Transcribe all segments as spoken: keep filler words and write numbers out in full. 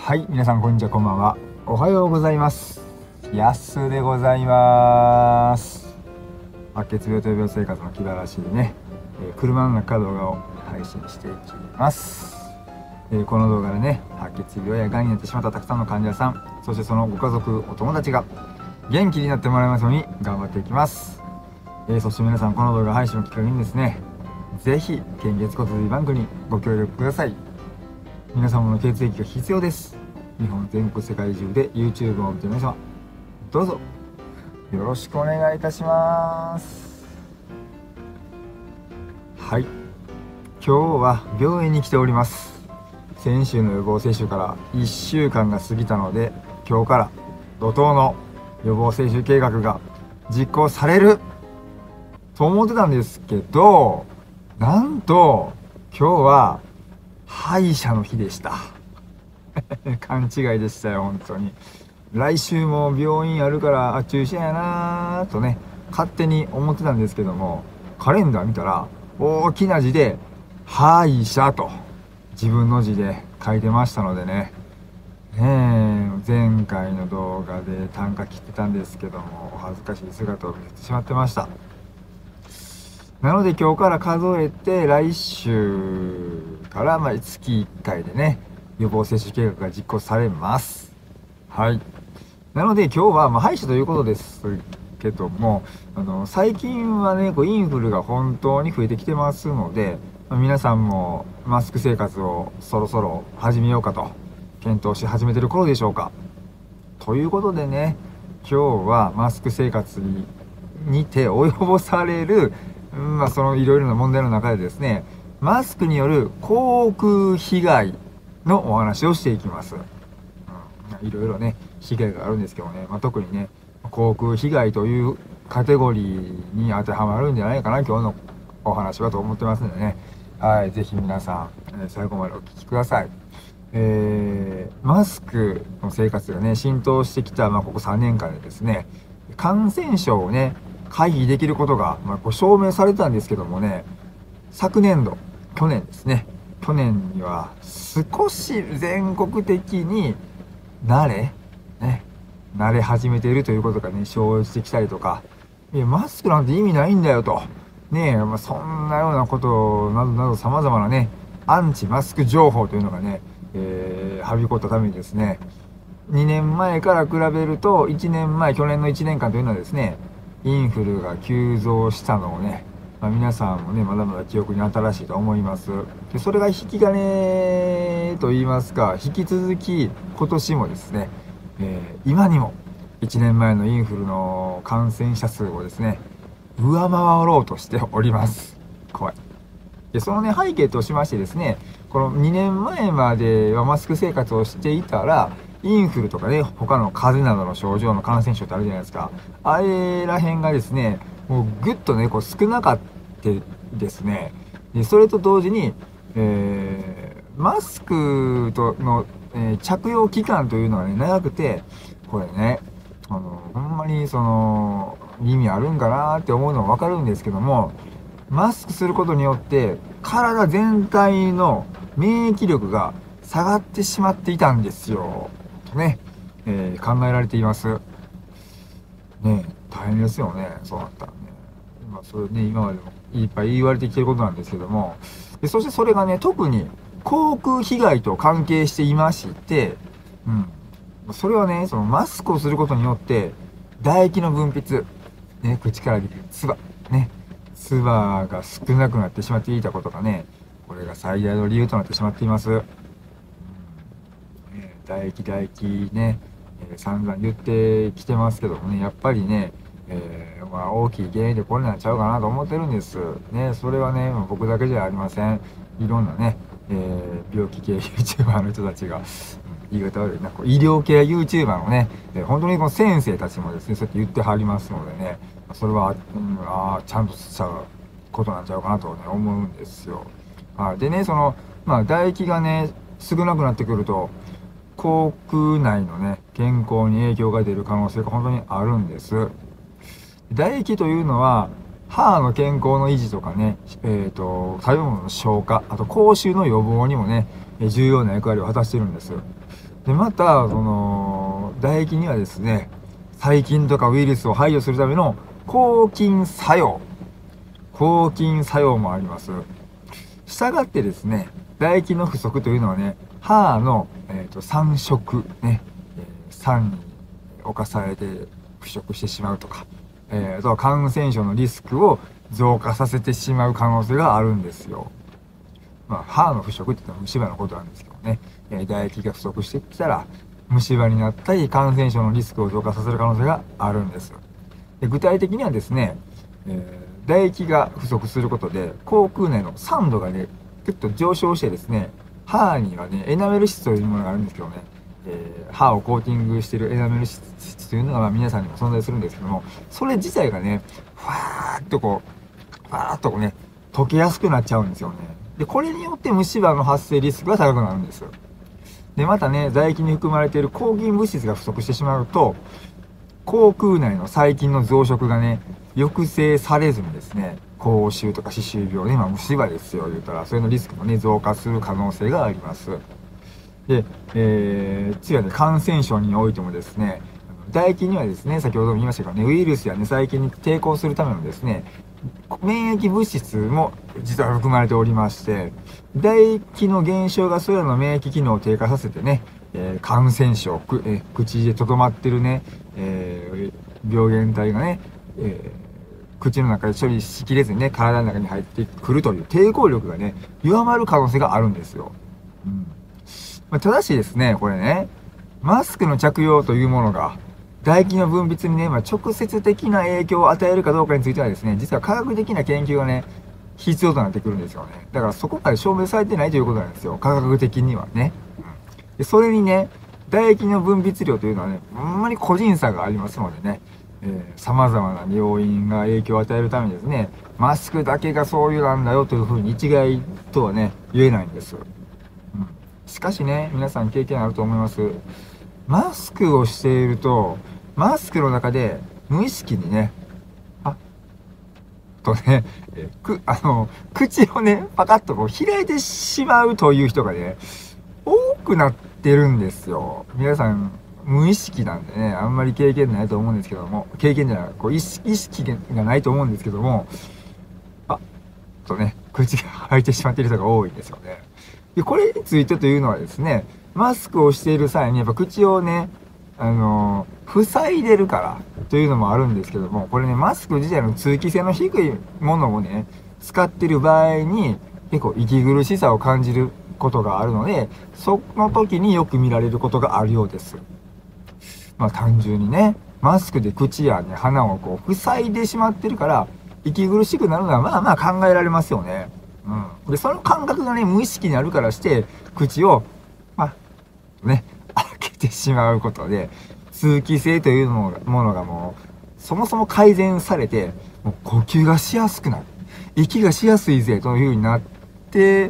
はい、皆さんこんにちは、こんばんは。おはようございます。やすでございます。白血病と病生活の気晴らしにね、えー、車の中動画を配信していきます。えー、この動画でね、白血病やがんになってしまったたくさんの患者さん、そしてそのご家族、お友達が元気になってもらえますように頑張っていきます。えー、そして皆さん、この動画配信をきっかけにですね、ぜひ献血骨髄バンクにご協力ください。皆様の血液が必要です。日本全国世界中で YouTube を見ている皆様、どうぞよろしくお願いいたします。はい、今日は病院に来ております。先週の予防接種からいっしゅうかんが過ぎたので、今日から怒涛の予防接種計画が実行されると思ってたんですけど、なんと今日は歯医者の日でした勘違いでしたよ、本当に。来週も病院あるからあ中止やなーとね、勝手に思ってたんですけども、カレンダー見たら大きな字で歯医者と自分の字で書いてましたのでね、ねえ、前回の動画で短歌切ってたんですけども、お恥ずかしい姿を見せてしまってました。なので今日から数えて、来週からまあ月いっかいでね、予防接種計画が実行されます。はい。なので今日はまあ歯医者ということですけども、あの最近はね、こうインフルが本当に増えてきてますので、まあ、皆さんもマスク生活をそろそろ始めようかと検討し始めてる頃でしょうか。ということでね、今日はマスク生活ににて及ぼされる、まあ、そのいろいろな問題の中でですね、マスクによる口腔被害のお話をしていきます。うん、いろいろね、被害があるんですけどね、まあ、特にね、口腔被害というカテゴリーに当てはまるんじゃないかな、今日のお話はと思ってますのでね、はい、ぜひ皆さん、えー、最後までお聞きください。えー、マスクの生活がね、浸透してきた、まあ、ここさんねんかんでですね、感染症をね、回避できることが、まあ、こう証明されたんですけどもね、昨年度、去年ですね、去年には少し全国的に慣れ、ね、慣れ始めているということがね、生じてきたりとか、いや、マスクなんて意味ないんだよと、ねえ、まあ、そんなようなことなどなど様々なね、アンチマスク情報というのがね、えー、はびこったためにですね、にねんまえから比べると、いちねんまえ、去年のいちねんかんというのはですね、インフルが急増したのをね、まあ、皆さんもね、まだまだ記憶に新しいと思います。で、それが引き金と言いますか、引き続き今年もですね、えー、今にもいちねんまえのインフルの感染者数をですね、上回ろうとしております。怖い。で、そのね、背景としましてですね、このにねんまえまではマスク生活をしていたら、インフルとかね、他の風邪などの症状の感染症ってあるじゃないですか。あれらへんがですね、もうぐっとね、こう少なかったですね。で、それと同時に、えー、マスクとの、えー、着用期間というのはね、長くて、これね、あの、ほんまにその、意味あるんかなーって思うのはわかるんですけども、マスクすることによって、体全体の免疫力が下がってしまっていたんですよ。とね、えー、考えられています。ね、大変ですよね、そうなったらね。まあ、それね、今までもいっぱい言われてきてることなんですけども、で、そしてそれがね、特に口腔被害と関係していまして、うん。それはね、そのマスクをすることによって、唾液の分泌、ね、口から出る唾、ね、唾が少なくなってしまっていたことがね、これが最大の理由となってしまっています。唾液唾液ね、えー、散々言ってきてますけどもね、やっぱりね、えー、まあ、大きい原因でこれなんちゃうかなと思ってるんですね。それはね、僕だけじゃありません。いろんなね、えー、病気系 YouTuber の人たちが、うん、言い方悪いな、こう医療系 YouTuber のね、えー、本当にこの先生たちもですね、そうやって言ってはりますのでね、それは、うん、あちゃんとしたことなんちゃうかなと、ね、思うんですよ。はい、でね、その、まあ、唾液がね、少なくなってくると、口腔内のね、健康に影響が出る可能性が本当にあるんです。唾液というのは、歯の健康の維持とかね、えっと、食べ物の消化、あと口臭の予防にもね、重要な役割を果たしているんです。 で、また、その、唾液にはですね、細菌とかウイルスを排除するための抗菌作用。抗菌作用もあります。したがってですね、唾液の不足というのはね、歯の、えーと、酸色、ね、えー、酸に侵されて腐食してしまうとか、えー、あとは感染症のリスクを増加させてしまう可能性があるんですよ。まあ、歯の腐食って言っても虫歯のことなんですけどね、えー、唾液が不足してきたら、虫歯になったり感染症のリスクを増加させる可能性があるんです。で、具体的にはですね、えー、唾液が不足することで口腔内の酸度がねぐっと上昇してですね、歯にはねエナメル質というものがあるんですけどね、えー、歯をコーティングしているエナメル質というのがまあ皆さんにも存在するんですけども、それ自体がねふわーっとこうふわーっとこうね溶けやすくなっちゃうんですよね。で、これによって虫歯の発生リスクが高くなるんです。で、またね、唾液に含まれている抗菌物質が不足してしまうと、口腔内の細菌の増殖がね、抑制されずにですね、口臭とか歯周病ね、まあ虫歯ですよ、言うたら、それのリスクもね、増加する可能性があります。で、えー、次はね、感染症においてもですね、唾液にはですね、先ほども言いましたけどね、ウイルスやね、細菌に抵抗するためのですね、免疫物質も実は含まれておりまして、唾液の減少がそれらの免疫機能を低下させてね、えー、感染症、くえー、口でとどまってるね、えー、病原体がね、えー、口の中で処理しきれずにね、体の中に入ってくるという抵抗力がね、弱まる可能性があるんですよ。うん。まあ、ただしですね、これね、マスクの着用というものが、唾液の分泌にね、まあ、直接的な影響を与えるかどうかについてはですね、実は科学的な研究がね、必要となってくるんですよね。だからそこまで証明されてないということなんですよ。科学的にはね。うん、で、それにね、唾液の分泌量というのはね、あんまり個人差がありますのでね、えー、様々な要因が影響を与えるためにですね、マスクだけがそういうなんだよというふうに一概とはね、言えないんです。うん、しかしね、皆さん経験あると思います。マスクをしていると、マスクの中で無意識にね、あ、とね、えく、あの、口をね、パカッとこう開いてしまうという人がね、多くなってるんですよ。皆さん、無意識なんでね、あんまり経験ないと思うんですけども、経験じゃない、こう意識、意識がないと思うんですけども、あ、とね、口が開いてしまっている人が多いんですよね。で、これについてというのはですね、マスクをしている際にやっぱ口をね、あのー、塞いでるからというのもあるんですけども、これね、マスク自体の通気性の低いものをね、使ってる場合に、結構息苦しさを感じることがあるので、その時によく見られることがあるようです。まあ単純にね、マスクで口やね、鼻をこう、塞いでしまってるから、息苦しくなるのはまあまあ考えられますよね。うん。で、その感覚がね、無意識にあるからして、口を、まあ、ね、開けてしまうことで、通気性というものがもう、そもそも改善されて、もう呼吸がしやすくなる。息がしやすいぜという風になって、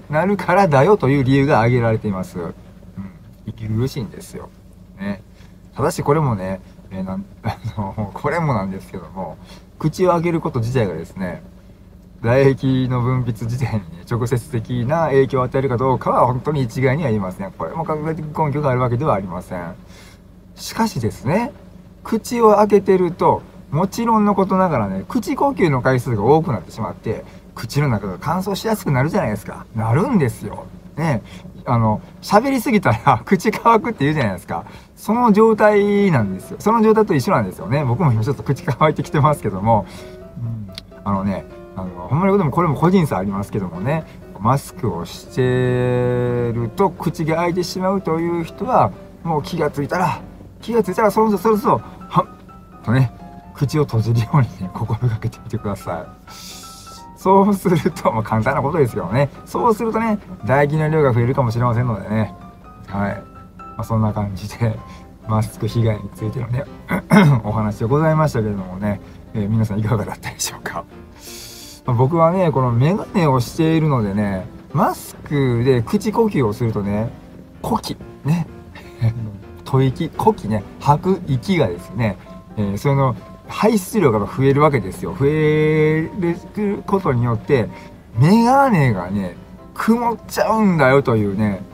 なるからだよという理由が挙げられています。うん。息苦しいんですよ。ね。ただしこれもね、えー、なん、あの、これもなんですけども、口を開けること自体がですね、唾液の分泌自体に、ね、直接的な影響を与えるかどうかは本当に一概には言いません。これも科学的根拠があるわけではありません。しかしですね、口を開けてると、もちろんのことながらね、口呼吸の回数が多くなってしまって、口の中が乾燥しやすくなるじゃないですか。なるんですよ。ね。あの、喋りすぎたら口乾くって言うじゃないですか。その状態なんですよ。その状態と一緒なんですよね。僕も今ちょっと口乾いてきてますけども、うん、あのね、あの、ほんまにでもこれも個人差ありますけどもね、マスクをしてると口が開いてしまうという人は、もう気がついたら、気がついたらそろそろそろそろ、はっとね、口を閉じるようにね、心がけてみてください。そうすると、まあ簡単なことですけどね。そうするとね、唾液の量が増えるかもしれませんのでね。はい。まあ、そんな感じで、マスク被害についてのね、お話でございましたけれどもね、えー、皆さんいかがだったでしょうか。まあ、僕はね、このメガネをしているのでね、マスクで口呼吸をするとね、呼気、ね、吐息、呼気ね、吐く息がですね、えー、その、排出量が増えるわけですよ。増えることによって、メガネがね、曇っちゃうんだよというね、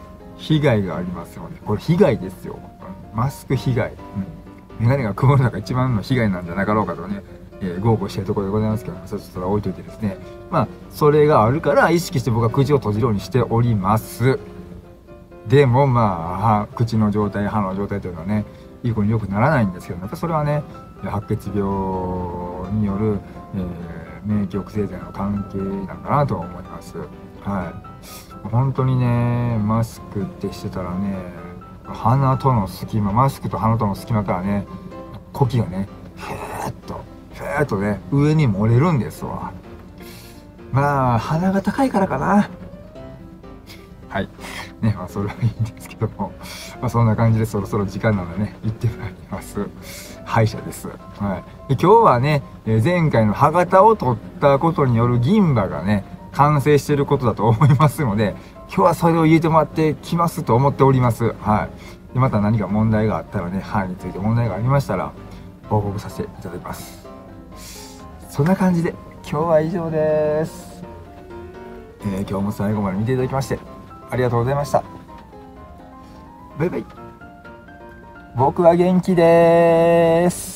被害がありますので、これ被害ですよ。マスク被害。うん。メガネが曇るのが一番の被害なんじゃなかろうかとね、えー、豪語してるところでございますけど、ちょっとそれは置いといてですね。まあ、それがあるから意識して僕は口を閉じるようにしております。でもまあ、口の状態、歯の状態というのはね、いい子によくならないんですけど、やっぱそれはね、白血病による、えー、免疫抑制剤の関係なんだなと思います。はい。本当にね、マスクってしてたらね、鼻との隙間、マスクと鼻との隙間からね、呼気がね、ふーっと、ふーっとね、上に漏れるんですわ。まあ、鼻が高いからかな。はい。ね、まあ、それはいいんですけども、まあ、そんな感じでそろそろ時間なのでね、行ってまいります。歯医者です。はい。で今日はね、前回の歯型を取ったことによる銀歯がね、完成していることだと思いますので、今日はそれを言えてもらってきますと思っております。はい。で、また何か問題があったらね、歯について問題がありましたら、報告させていただきます。そんな感じで、今日は以上です。えー、今日も最後まで見ていただきまして、ありがとうございました。バイバイ。僕は元気です。